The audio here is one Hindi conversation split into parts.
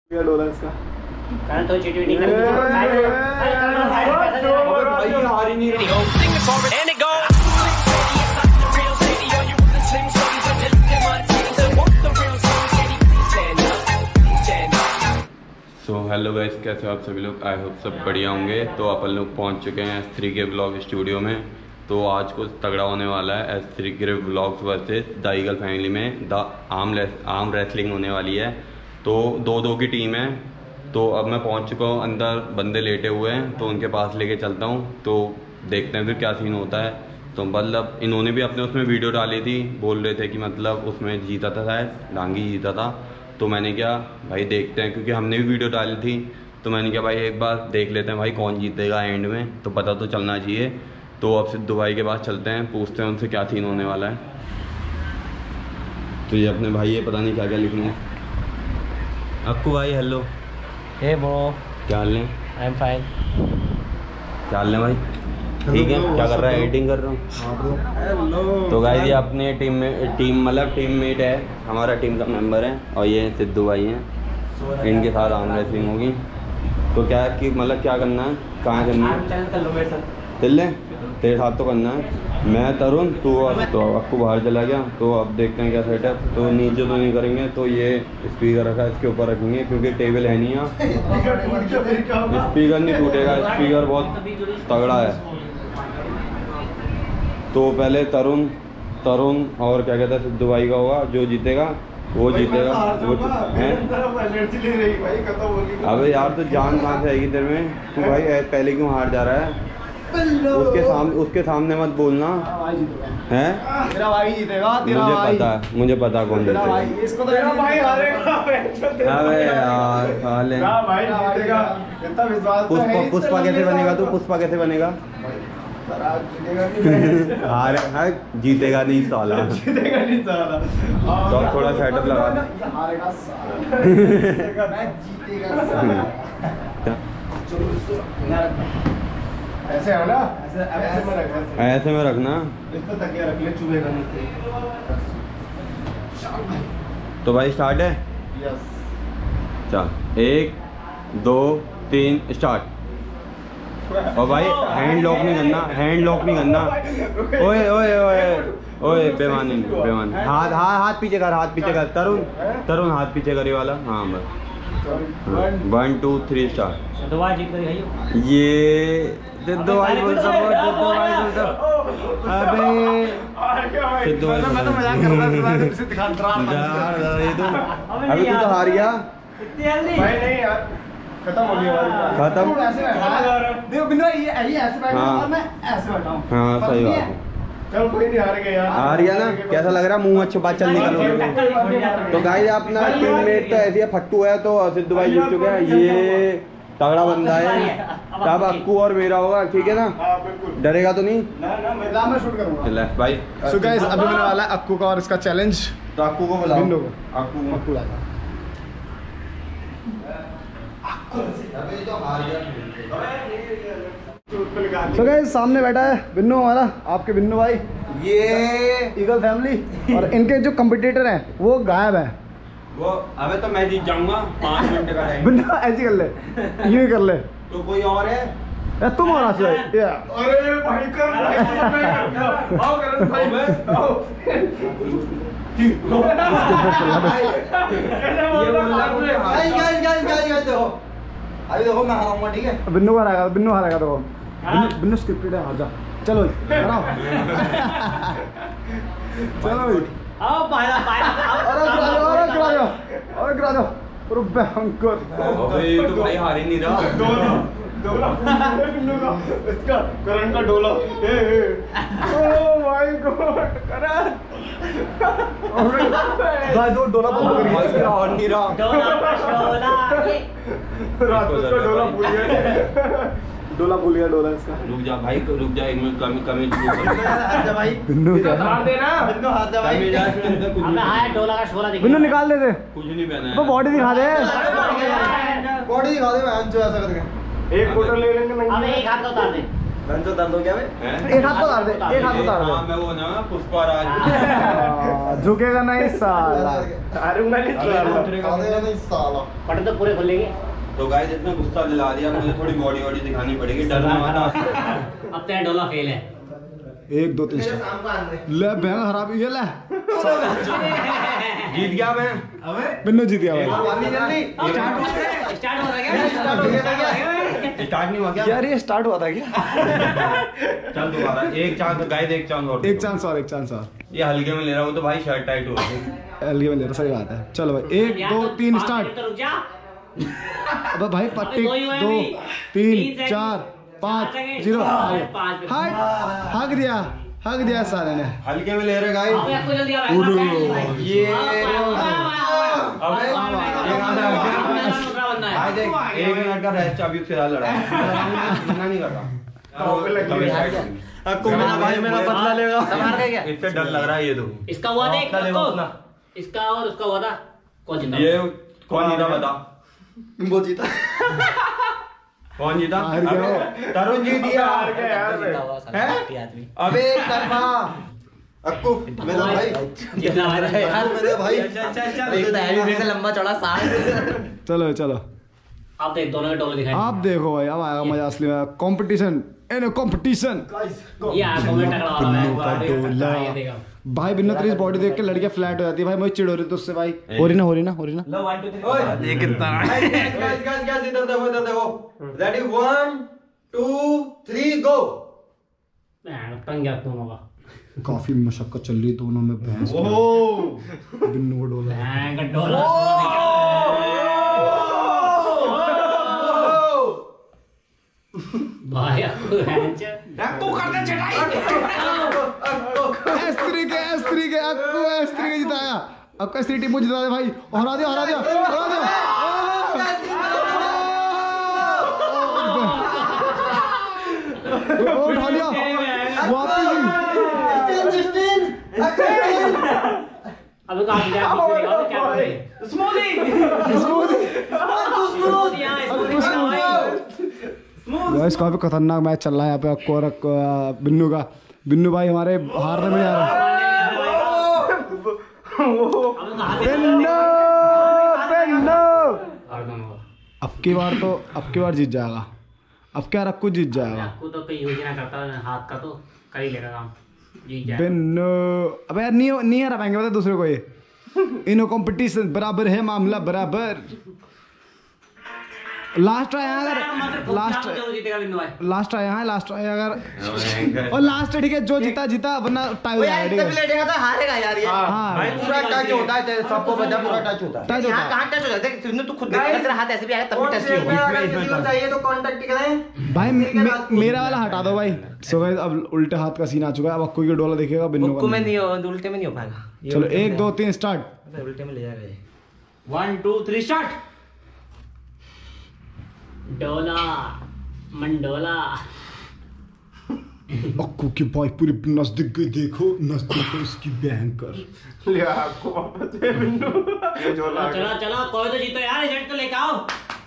डोला इसका तो चीटिंग कर हार ही नहीं रहा। सो हेलो गाइस, कैसे हो आप सभी लोग? आई होप सब बढ़िया होंगे। तो अपन लोग पहुंच चुके हैं S3 के ब्लॉग स्टूडियो में। तो आज कुछ तगड़ा होने वाला है। S3 के blogs versus the eagle family में द आर्म रेसलिंग होने वाली है। तो 2-2 की टीम है। तो अब मैं पहुंच चुका हूं अंदर, बंदे लेटे हुए हैं तो उनके पास लेके चलता हूं। तो देखते हैं फिर क्या सीन होता है। तो मतलब इन्होंने भी अपने उसमें वीडियो डाली थी, बोल रहे थे कि मतलब उसमें जीता था, शायद डांगी जीता था। तो मैंने क्या भाई देखते हैं, क्योंकि हमने भी वीडियो डाली थी। तो मैंने क्या भाई एक बार देख लेते हैं भाई कौन जीतेगा एंड में, तो पता तो चलना चाहिए। तो अब सिद्धू भाई के पास चलते हैं, पूछते हैं उनसे क्या सीन होने वाला है। तो ये अपने भाई है, पता नहीं क्या क्या लिखना है। अक्कू भाई हेलो। हे ब्रो, क्या हाल है? I am fine. क्या हाल है भाई? ठीक है। क्या कर रहा है? एडिटिंग कर रहा हूँ। तो गाइस ये अपने टीम मेट है, हमारा टीम का मेंबर है। और ये सिद्धू भाई हैं, इनके साथ आर्म रेसलिंग होगी। तो क्या कि मतलब क्या करना है, कहाँ करना है? चल तेरे साथ तो करना है। मैं तरुण, तू और तो अक्कू बाहर चला गया। तो अब देखते हैं क्या सेटअप। तो नीचे तो नहीं करेंगे, तो ये स्पीकर रखा है, इसके ऊपर रखेंगे क्योंकि टेबल है नहीं यहाँ। स्पीकर नहीं टूटेगा, स्पीकर बहुत तगड़ा है। तो पहले तरुण और क्या कहता है सिद्धू भाई का होगा, जो जीतेगा वो जीतेगा। वो है अबे यार, तो जान कहाँ से आएगी तेरे में? तू भाई पहले क्यों हार जा रहा है? उसके सामने मत बोलना है। तेरा भाई जीतेगा, तेरा भाई। मुझे पता कौन जीतेगा। इसको तो तेरा भाई हारेगा। अबे यार साले, तेरा भाई जीतेगा, इतना विश्वास। पुष्पा कैसे बनेगा तू? पुष्पा कैसे बनेगा? हार जीतेगा नहीं साला। जीतेगा नहीं साला। तो थोड़ा सेटअप लगा दे। हारेगा साला। ऐसे है ना, ऐसे में रखना। इसको तकिया रख ले, चुभेगा नहीं। तो भाई स्टार्ट है। यस चल 1 2 3 स्टार्ट। और भाई हैंड लॉक नहीं करना। ओए बेमान। हाथ पीछे कर। तरुण हाथ पीछे करे वाला। हाँ बस 1 2 3 स्टार्ट। ये सिद्धू भाई बोलता। अबे सिद्धू भाई, मैं तो मजाक कर रहा था। अभी तू तो हार गया भाई। नहीं यार, खत्म हो गया। देखो बिंदु, ये ऐसे बैठा और मैं ऐसे बैठा हूं। हाँ सही बात है। चल कोई नहीं, हार गया यार। हार गया ना? कैसा लग रहा है? मुंह में छुपा चल निकल। तो गाइस अपना टीममेट तो ऐसी है, फट्टू है। तो सिद्धू भाई जीत चुके हैं। ये तगड़ा बंदा है। तब अक्कू और मेरा होगा, ठीक है ना? बिल्कुल। डरेगा तो नहीं ना? मैं शूट करूंगा भाई। सो गाइस अभी होने वाला है अक्कू का और इसका चैलेंज। तो अक्कू को बुलाओ। बिंदु को। अक्कू लाया। तो गाइस सामने बैठा है बिन्नू, हमारा आपके बिन्नू भाई, ये ईगल फैमिली। और इनके जो कॉम्पिटिटर हैं वो गायब है। वो अबे तो मैं जीत जाऊंगा। 5 मिनट का टाइम। बिन्नू ऐसी कर ले, यूं ही कर ले। तो कोई और है? तुम होना चाहिए। अरे भाई कर आओ करण भाई, आओ। अभी देखो मैं हारूंगा, ठीक है? बिन्नू हारेगा देखो। बिन्नू स्क्रिप्टेड है, हार जा। चलो हराओ। चलो आओ पायला और गिरा दो। भयंकर। अबे तो भाई हार ही नहीं रहा। डोला बिन्नू का, इसका करण का डोला। Oh my god Karan. भाई दो डोला बंद कर दिया। हार नहीं रहा। डोला भूल गया डोला इसका। रुक जा भाई, रुक जा 1 मिनट। कमी भाई बिन्नू हार देना। बिन्नू हार जा भाई। हमें आया डोला का शोला दिखा। बिन्नू निकाल दे दे। कुछ नहीं पहना है। तो बॉडी दिखा दे। बॉडी दिखा दे। मैं जो ऐसा करके एक फोटो ले लेंगे। अब एक हाथ का उतार दे। तो दर्द हो गया भाई। एक हाथ को उतार दे, एक हाथ उतार दे। मैं वो ना पुष्पा राज झुकेगा नहीं साला। हारूंगा नहीं साला। पट तो पूरे खुलेंगे। तो गाइस इतना गुस्सा दिला दिया, मुझे थोड़ी बॉडी वॉडी दिखानी पड़ेगी, डर ना आता। अब तेरा डोला फेल है। 1 2 3 ले बहन खराब ये ले। जीत गया मैं। बिन्नू जीत गया भाई। स्टार्ट हो रहा है स्टार्ट नहीं हुआ क्या? यार ये स्टार्ट हुआ था क्या? चल दोबारा एक चांस गाइस, एक चांस और। एक चांस और, एक चांस और। ये हल्के में ले रहा हूँ तो भाई शर्ट टाइट हो गई। अलगे में ले रहा, सही बात है। चलो भाई 1 2 3 स्टार्ट। अबे भाई पट्टी 2 3 4 5 0 हक दिया साले ने। हल्के में ले रहे गाइस। आपको जल्दी आ ये भाई देख 1 मिनट का रेस्ट, अभी उससे ज्यादा लड़ा नहीं कर रहा। भाई मेरा बदला लेगा। इससे डर लग रहा है ये तो। इसका हुआ था एक इसका और उसका हुआ था। कौन जीता? ये कौन जीता बता? वो जीता। कौन जीता? हार गया वो। तरुण जीत गया। अबे कर्मा अक्कू मेरा भाई। जितना यार मेरे भाई। लंबा चौड़ा साथ। चलो चलो आप देख दोनों के डोले दिखाई। आप देखो भाई, अब आएगा मजा असली में। Competition in competition. ये आपको मैं टकरा वाला है। ये देखो भाई बिन्नू तेरी बॉडी देख के लड़कियां फ्लैट हो जाती है भाई। मुझे चिढ़ हो रही है तुझसे भाई। हो रही ना ओए ये कितना गाइस इधर देखो। रेडी 1 2 3 गो। टंग गया तुम होगा। काफी मशक्कत चल रही है दोनों में भैंस में। बिन्नू को डोला। डोला भाई आपको करते चढ़ाई। एस्त्री के एस्त्री के जिताया। अब एस्त्री टीम को जिता दे भाई। हरा दिया उठा लिया वापस। अब कहां गया? क्या कर रहे? स्मूदी गाइस काफी खतरनाक मैच चल रहा है यहाँ पे। अक्को और बिन्नू का। बिन्नू भाई हमारे हारने में जा रहा है। बिन्नू अब की बार जीत जाएगा। अब क्या रक्कू जीत जाएगा। आपको तो कोई यूज ना करता हाथ का तो कर ही लेगा काम। जीत जाएगा बिन्नू। अबे यार नहीं हरा पाएंगे बता दूसरे को। ये इनो कंपटीशन बराबर है, मामला बराबर। लास्ट आया अगर लास्ट आया है अगर और लास्ट ठीक है। जो जीता वरना टाई हो जाएगा। तो हारेगा यार ये। हाँ भाई पूरा टच होता है, सबको पता पूरा टच होता है। कहां टच हो जाता है? तू खुद देख तेरा हाथ ऐसे भी आएगा तब भी टच नहीं होगा। किसी को चाहिए तो कांटेक्ट करें भाई। मेरा वाला हटा दो भाई। सो गाइस अब उल्टे हाथ का सीन आ चुका है। अब अक्कू की डोला देखेगा बिन्नू को। में नहीं हो, उल्टे में नहीं हो पाएगा। चलो 1 2 3 स्टार्ट। उल्टे में ले जाएगा 1 2 3 स्टार्ट। डोला मंडोला। अक्कू की भाई पूरी नजदीक गई। देखो नजदीक इसकी भयंकर। चलो कोई तो जीतो यार। रिजल्ट तो लेके आओ।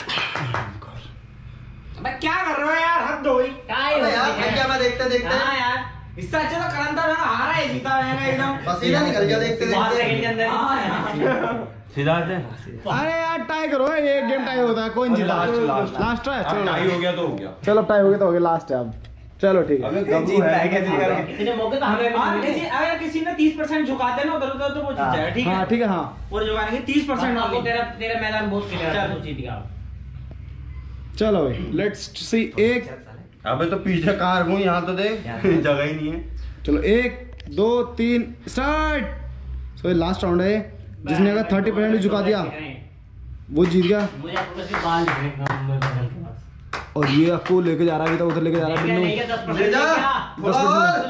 अबे क्या कर रहे हो यार? हद हो गई। क्या मैं देखते हां यार इससे अच्छा तो करंता मैं हारा है जीता है एकदम। पसीना निकल गया देखते सेकंड के अंदर। सीधा से। अरे यार टाई करो। एक गेम टाई होता है। कौन जीता? लास्ट है। चलो टाई हो गया तो हो गया। चलो टाई हो गया तो हो गया। लास्ट है अब। चलो ठीक है। इतने मौके तो हमें अगर किसी ने 30% झुका देना उधर उधर तो वो जीत जाएगा। ठीक है हाँ ठीक है। हाँ पूरे झुकाने के 30% आपको तेरा मैदान बहुत क्लियर है। तो जीत गया। चलो भाई लेट्स सी। एक अबे तो पीछे कार हूँ, यहाँ तो देख जगह ही नहीं है। चलो 1 2 3 स्टार्ट। सो लास्ट राउंड है। जिसने अगर 30% भी झुका दिया वो जीत गया। मुझे आपको सिर्फ बाल दिख रहे हैं। और ये आपको लेके जा रहा है। उधर लेके जा रहा है बिन्नू। ले जा थोड़ा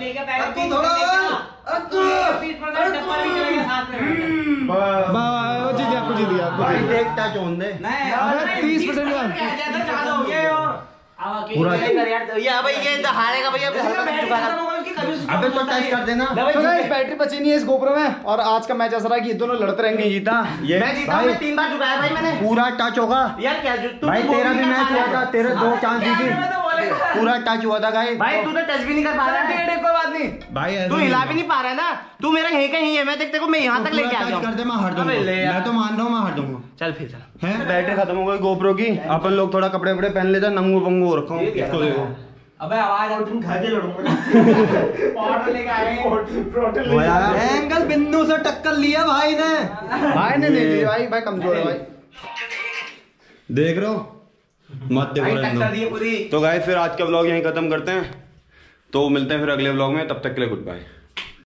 वो जीत गया। आपको जीत गया। भाई देख टच होने दे। 30% पूरा ये हारेगा भैया। अबे तो टच कर देना। बैटरी बची नहीं है इस गोप्रो में। और आज का मैच ऐसा रहा कि ये दोनों लड़ते रहेंगे। जीता ये मैं जीता हूं। 3 बार झुकाया भाई मैंने। पूरा टच होगा यार क्या भाई। तेरा भी मैच हुआ था, तेरे 2 चांस दी थी। पूरा टच हुआ था गाइस। भाई तू तो टच भी नहीं कर पा रहा है। कोई बात नहीं भाई तू हिला भी नहीं पा रहा है ना। तू मेरा यहीं का ही है, मैं देखते को मैं यहाँ तक लेके आ जाऊँ। कर दे, मैं हट दूंगा। मैं तो मान रहा हूँ, मैं हट दूंगा। चल फिर चल। हैं बैटरी खत्म हो गई गोप्रो की। अपन लोग थोड़ा कपड़े वपड़े पहन लेते, नंगू पंगू हो रखा हूँ। इसको देखो। अबे आवाज आउट तुम घर के लड़ूंगा। पाउडर लेके आए। एंगल बिंदु से टक्कर लिया भाई ने। भाई ने नहीं दी भाई, भाई कमजोर है भाई। देख रहे हो मत देखो रहने दो। तो गाइस फिर आज का व्लॉग यहीं खत्म करते हैं, तो मिलते हैं फिर अगले व्लॉग में, तब तक के लिए गुड बाय।